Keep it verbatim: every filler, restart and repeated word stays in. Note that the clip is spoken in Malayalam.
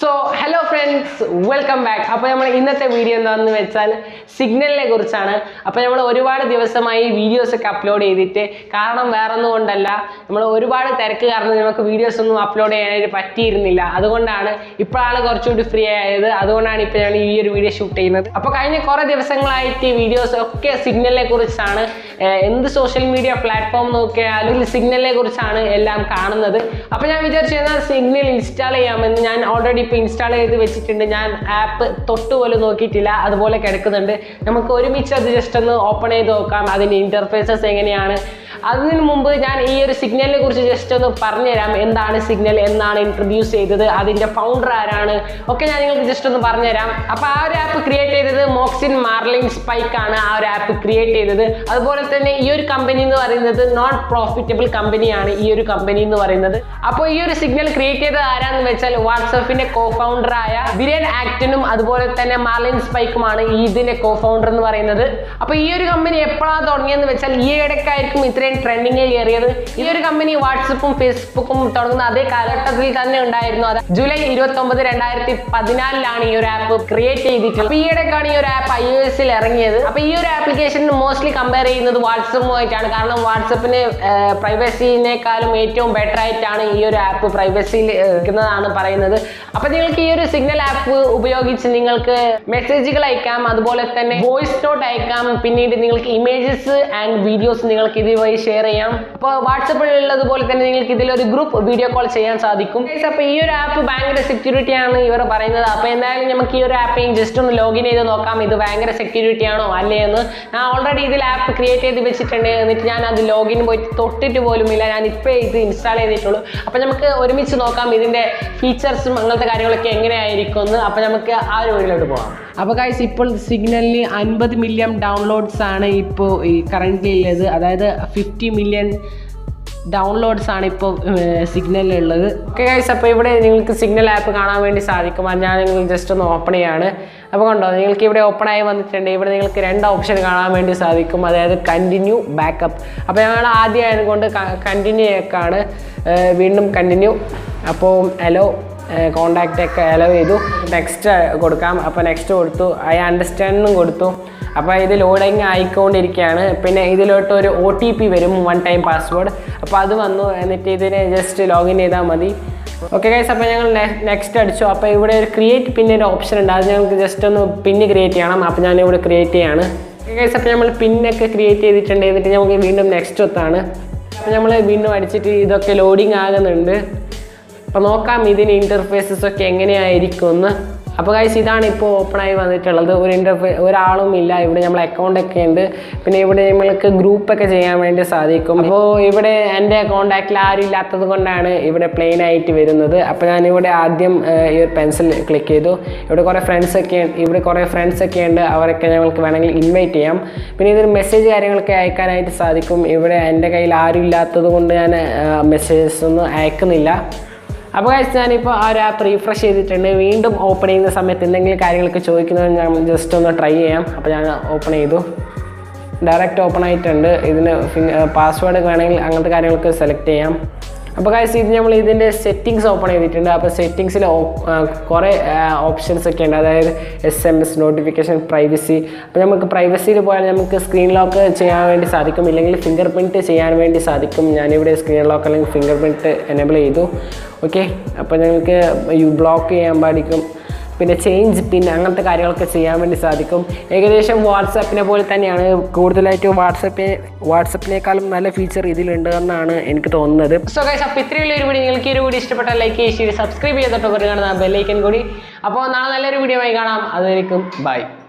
So, hello friends, welcome back. അപ്പോൾ നമ്മൾ ഇന്നത്തെ വീഡിയോ എന്താണെന്ന് വെച്ചാൽ സിഗ്നലിനെ കുറിച്ചാണ്. അപ്പോൾ നമ്മൾ ഒരുപാട് ദിവസമായി വീഡിയോസ് ഒക്കെ അപ്ലോഡ് ചെയ്തിട്ട് കാരണം വേറൊന്നും കൊണ്ടല്ല നമ്മൾ ഒരുപാട് തിരക്ക് കാരണം നമുക്ക് വീഡിയോസ് ഒന്നും അപ്ലോഡ് ചെയ്യാനായിട്ട് പറ്റിയിരുന്നില്ല. അതുകൊണ്ടാണ് ഇപ്പോഴാണ് കുറച്ചുകൂടി ഫ്രീ ആയത്. അതുകൊണ്ടാണ് ഇപ്പോൾ ഞാൻ ഈ ഒരു വീഡിയോ ഷൂട്ട് ചെയ്യുന്നത്. അപ്പോൾ കഴിഞ്ഞ കുറേ ദിവസങ്ങളായിട്ട് വീഡിയോസ് ഒക്കെ സിഗ്നലിനെ കുറിച്ചാണ്. എന്ത് സോഷ്യൽ മീഡിയ പ്ലാറ്റ്ഫോം നോക്കിയാലും സിഗ്നലിനെ കുറിച്ചാണ് എല്ലാം കാണുന്നത്. അപ്പോൾ ഞാൻ വിചാരിച്ചു സിഗ്നൽ ഇൻസ്റ്റാൾ ചെയ്യാമെന്ന്. ഞാൻ ഓൾറെഡി ഇപ്പോൾ ഇൻസ്റ്റാൾ ചെയ്ത് വെച്ചിട്ടുണ്ട്. ഞാൻ ആപ്പ് തൊട്ടുപോലും നോക്കിയിട്ടില്ല, അതുപോലെ കിടക്കുന്നുണ്ട്. നമുക്ക് ഒരുമിച്ച് അത് ജസ്റ്റ് ഒന്ന് ഓപ്പൺ ചെയ്ത് നോക്കാം, അതിൻ്റെ ഇൻ്റർഫേസസ് എങ്ങനെയാണ്. അതിന് മുമ്പ് ഞാൻ ഈ ഒരു സിഗ്നലിനെ കുറിച്ച് ജസ്റ്റ് ഒന്ന് പറഞ്ഞുതരാം. എന്താണ് സിഗ്നൽ, എന്നാണ് ഇൻട്രൊഡ്യൂസ് ചെയ്തത്, അതിൻ്റെ ഫൗണ്ടർ ആരാണ് ഒക്കെ ഞാൻ നിങ്ങൾക്ക് ജസ്റ്റ് ഒന്ന് പറഞ്ഞുതരാം. അപ്പോൾ ആ ഒരു ആപ്പ് ക്രിയേറ്റ് ചെയ്തത് മോക്സിൻ മാർലിൻ സ്പൈക്ക് ആണ് ആ ഒരു ആപ്പ് ക്രിയേറ്റ് ചെയ്തത്. അതുപോലെ തന്നെ ഈ ഒരു കമ്പനി എന്ന് പറയുന്നത് നോൺ പ്രോഫിറ്റബിൾ കമ്പനിയാണ് ഈ ഒരു കമ്പനി എന്ന് പറയുന്നത്. അപ്പോൾ ഈ ഒരു സിഗ്നൽ ക്രിയേറ്റ് ചെയ്തത് ആരാന്ന് വെച്ചാൽ വാട്സാപ്പിന്റെ കോ ഫൗണ്ടറായ ബിരൻ ആക്ടനും അതുപോലെ തന്നെ മാർലിൻ സ്പൈക്കുമാണ് ഈ ഇതിന്റെ കോ ഫൗണ്ടർ എന്ന് പറയുന്നത്. അപ്പോൾ ഈ ഒരു കമ്പനി എപ്പോഴാണ് തുടങ്ങിയെന്ന് വെച്ചാൽ ഈ ഇടയ്ക്കായിരിക്കും ഇത്രയും ട്രെൻഡിങ്ങിൽ കയറിയത്. ഈ ഒരു കമ്പനി വാട്സപ്പും ഫേസ്ബുക്കും തുടങ്ങുന്ന അതേ കാലഘട്ടത്തിൽ തന്നെ ഉണ്ടായിരുന്നു. അത് ജൂലൈ ഇരുപത്തി ഒമ്പത് രണ്ടായിരത്തി പതിനാലിലാണ് ഈ ഒരു ആപ്പ് ക്രിയേറ്റ് ചെയ്തിട്ടുള്ളത്. അപ്പോൾ ഈ ഇടയ്ക്കാണ് ഈ ഒരു ആപ്പ് ഐ ഒ എസിൽ ഇറങ്ങിയത്. അപ്പോൾ ഈ ഒരു ആപ്ലിക്കേഷൻ മോസ്റ്റ്ലി കമ്പയർ ചെയ്യുന്നത് വാട്സപ്പുമായിട്ടാണ്. കാരണം വാട്സപ്പിന് പ്രൈവസിനേക്കാളും ഏറ്റവും ബെറ്റർ ആയിട്ടാണ് ഈ ഒരു ആപ്പ് പ്രൈവസിയിൽ ഇരിക്കുന്നതാണ് പറയുന്നത്. അപ്പോൾ നിങ്ങൾക്ക് ഈ ഒരു സിഗ്നൽ ആപ്പ് ഉപയോഗിച്ച് നിങ്ങൾക്ക് മെസ്സേജുകൾ അയക്കാം, അതുപോലെ തന്നെ വോയിസ് നോട്ട് അയക്കാം, പിന്നീട് നിങ്ങൾക്ക് ഇമേജസ് ആൻഡ് വീഡിയോസ് നിങ്ങൾക്ക് ഇതുവഴി ഷെയർ ചെയ്യാം. അപ്പോൾ വാട്സപ്പിൽ ഉള്ളതുപോലെ തന്നെ നിങ്ങൾക്ക് ഇതിലൊരു ഗ്രൂപ്പ് വീഡിയോ കോൾ ചെയ്യാൻ സാധിക്കും. അപ്പോൾ ഈ ഒരു ആപ്പ് ഭയങ്കര സെക്യൂരിറ്റി ആണ് ഇവർ പറയുന്നത്. അപ്പോൾ എന്തായാലും നമുക്ക് ഈ ഒരു ആപ്പ് ജസ്റ്റ് ഒന്ന് ലോഗിൻ ചെയ്ത് നോക്കാം, ഇത് ഭയങ്കര സെക്യൂരിറ്റി ആണോ അല്ലേ എന്ന്. ഞാൻ ഓൾറെഡി ഇതിൽ ആപ്പ് ക്രിയേറ്റ് ചെയ്ത് വെച്ചിട്ടുണ്ട്. എന്നിട്ട് ഞാൻ അത് ലോഗിൻ പോയിട്ട് തൊട്ടിട്ട് പോലുമില്ല, ഞാൻ ഇപ്പോൾ ഇത് ഇൻസ്റ്റാൾ ചെയ്തിട്ടുള്ളൂ. അപ്പോൾ നമുക്ക് ഒരുമിച്ച് നോക്കാം ഇതിൻ്റെ ഫീച്ചേഴ്സും അങ്ങനത്തെ കാര്യങ്ങളൊക്കെ എങ്ങനെയായിരിക്കും എന്ന്. അപ്പോൾ നമുക്ക് ആ ഒരു വീഡിയോയിലോട്ട് പോകാം. അപ്പോൾ ഗൈസ്, ഇപ്പോൾ സിഗ്നലിന് അൻപത് മില്യൺ ഡൗൺലോഡ്സ് ആണ് ഇപ്പോൾ ഈ കറൻ്റ് ഉള്ളത്. അതായത് ഫിഫ്റ്റി മില്യൺ ഡൗൺലോഡ്സ് ആണ് ഇപ്പോൾ സിഗ്നലിലുള്ളത്. ഓക്കെ ഗൈസ്, അപ്പോൾ ഇവിടെ നിങ്ങൾക്ക് സിഗ്നൽ ആപ്പ് കാണാൻ വേണ്ടി സാധിക്കും. അത് ഞാൻ നിങ്ങൾ ജസ്റ്റ് ഒന്ന് ഓപ്പൺ ചെയ്യാണ്. അപ്പോൾ കണ്ടോ, നിങ്ങൾക്ക് ഇവിടെ ഓപ്പൺ ആയി വന്നിട്ടുണ്ട്. ഇവിടെ നിങ്ങൾക്ക് രണ്ട് ഓപ്ഷൻ കാണാൻ വേണ്ടി സാധിക്കും, അതായത് കണ്ടിന്യൂ, ബാക്കപ്പ്. അപ്പോൾ ഞങ്ങൾ ആദ്യം ആയതുകൊണ്ട് കണ്ടിന്യൂ ഒക്കെയാണ്, വീണ്ടും കണ്ടിന്യൂ. അപ്പോൾ ഹലോ കോണ്ടാക്റ്റ് ഒക്കെ അലോ ചെയ്തു, നെക്സ്റ്റ് കൊടുക്കാം. അപ്പോൾ നെക്സ്റ്റ് കൊടുത്തു, ഐ അണ്ടർസ്റ്റാൻഡും കൊടുത്തു. അപ്പോൾ ഇത് ലോഡിങ് ആയിക്കൊണ്ടിരിക്കുകയാണ്. പിന്നെ ഇതിലോട്ട് ഒരു ഒ ടി പി വരും, വൺ ടൈം പാസ്വേഡ്. അപ്പോൾ അത് വന്നു. എന്നിട്ട് ഇതിനെ ജസ്റ്റ് ലോഗിൻ ചെയ്താൽ മതി. ഓക്കെ ഗൈസ്, അപ്പോൾ ഞങ്ങൾ നെക്സ്റ്റ് അടിച്ചു. അപ്പോൾ ഇവിടെ ഒരു ക്രിയേറ്റ് പിന്നൊരു ഓപ്ഷൻ ഉണ്ട്, അത് ഞങ്ങൾക്ക് ജസ്റ്റ് ഒന്ന് പിന്ന് ക്രിയേറ്റ് ചെയ്യണം. അപ്പോൾ ഞാനിവിടെ ക്രിയേറ്റ് ചെയ്യാണ്. ഓക്കെ ഗൈസ്, അപ്പോൾ നമ്മൾ പിന്നൊക്കെ ക്രിയേറ്റ് ചെയ്തിട്ടുണ്ട്. എന്നിട്ട് നമുക്ക് വീണ്ടും നെക്സ്റ്റ് ഒത്താണ്. അപ്പോൾ നമ്മൾ വീണ്ടും അടിച്ചിട്ട് ഇതൊക്കെ ലോഡിങ് ആകുന്നുണ്ട്. അപ്പോൾ നോക്കാം ഇതിന് ഇൻ്റർഫേസസ് ഒക്കെ എങ്ങനെയായിരിക്കും എന്ന്. അപ്പോൾ ഗൈസ്, ഇതാണ് ഇപ്പോൾ ഓപ്പണായി വന്നിട്ടുള്ളത്. ഒരു ഇൻ്റർഫേ ഒരാളും ഇല്ല. ഇവിടെ നമ്മൾ അക്കൗണ്ടൊക്കെ ഉണ്ട്. പിന്നെ ഇവിടെ നമ്മൾക്ക് ഗ്രൂപ്പൊക്കെ ചെയ്യാൻ വേണ്ടി സാധിക്കും. അപ്പോൾ ഇവിടെ എൻ്റെ കോൺടാക്റ്റിൽ ആരും ഇല്ലാത്തത് കൊണ്ടാണ് ഇവിടെ പ്ലെയിൻ ആയിട്ട് വരുന്നത്. അപ്പോൾ ഞാനിവിടെ ആദ്യം ഈ ഒരു പെൻസിൽ ക്ലിക്ക് ചെയ്തു. ഇവിടെ കുറേ ഫ്രണ്ട്സൊക്കെ ഇവിടെ കുറേ ഫ്രണ്ട്സൊക്കെ ഉണ്ട്. അവരൊക്കെ ഞങ്ങൾക്ക് വേണമെങ്കിൽ ഇൻവൈറ്റ് ചെയ്യാം. പിന്നെ ഇതൊരു മെസ്സേജ് കാര്യങ്ങളൊക്കെ അയക്കാനായിട്ട് സാധിക്കും. ഇവിടെ എൻ്റെ കയ്യിൽ ആരും ഇല്ലാത്തത് കൊണ്ട് ഞാൻ മെസ്സേജസ് ഒന്നും അയക്കുന്നില്ല. അപ്പോൾ ഗൈസ്, ഞാനിപ്പോൾ ആ ഒരു ആപ്പ് റീഫ്രഷ് ചെയ്തിട്ടുണ്ട്. വീണ്ടും ഓപ്പൺ ചെയ്യുന്ന സമയത്ത് എന്തെങ്കിലും കാര്യങ്ങളൊക്കെ ചോദിക്കുന്നത് ഞാൻ ജസ്റ്റ് ഒന്ന് ട്രൈ ചെയ്യാം. അപ്പോൾ ഞാൻ ഓപ്പൺ ചെയ്തു, ഡയറക്റ്റ് ഓപ്പൺ ആയിട്ടുണ്ട്. ഇതിന് പാസ്വേഡ് വേണമെങ്കിൽ അങ്ങനത്തെ കാര്യങ്ങളൊക്കെ സെലക്ട് ചെയ്യാം. അപ്പോൾ ഗൈസ്, ഇത് നമ്മൾ ഇതിൻ്റെ സെറ്റിങ്സ് ഓപ്പൺ ചെയ്തിട്ടുണ്ട്. അപ്പോൾ സെറ്റിങ്സിൽ കുറേ ഓപ്ഷൻസ് ഒക്കെ ഉണ്ട്, അതായത് S M S, notification, privacy. അപ്പോൾ നമുക്ക് പ്രൈവസിയിൽ പോയാൽ നമുക്ക് സ്ക്രീൻ ലോക്ക് ചെയ്യാൻ വേണ്ടി സാധിക്കും, ഇല്ലെങ്കിൽ ഫിംഗർ പ്രിൻറ്റ് ചെയ്യാൻ വേണ്ടി സാധിക്കും. ഞാനിവിടെ സ്ക്രീൻ ലോക്ക് അല്ലെങ്കിൽ ഫിംഗർ പ്രിൻറ്റ് എനേബിൾ ചെയ്തു. ഓക്കെ, അപ്പോൾ ഞങ്ങൾക്ക് ബ്ലോക്ക് ചെയ്യാൻ പാടിക്കും. പിന്നെ ചേഞ്ച് പിൻ അങ്ങനത്തെ കാര്യങ്ങളൊക്കെ ചെയ്യാൻ വേണ്ടി സാധിക്കും. ഏകദേശം വാട്സാപ്പിനെ പോലെ തന്നെയാണ്. കൂടുതലായിട്ട് വാട്സാപ്പ് വാട്സാപ്പിനേക്കാളും നല്ല ഫീച്ചർ ഇതിലുണ്ട് എന്നാണ് എനിക്ക് തോന്നുന്നത്. സോ ഗൈസ്, അപ്പോൾ ഇത്രയുള്ള ഒരു വീഡിയോ നിങ്ങൾക്ക് ഈ ഒരു വീഡിയോ ഇഷ്ടപ്പെട്ടാൽ ലൈക്ക് ചെയ്ത് സബ്സ്ക്രൈബ് ചെയ്തിട്ട് കാണുന്ന ബെല്ലൈക്കൻ കൂടി. അപ്പോൾ നാളെ നല്ലൊരു വീഡിയോ ആയി കാണാം. അതുവരെയും ബൈ.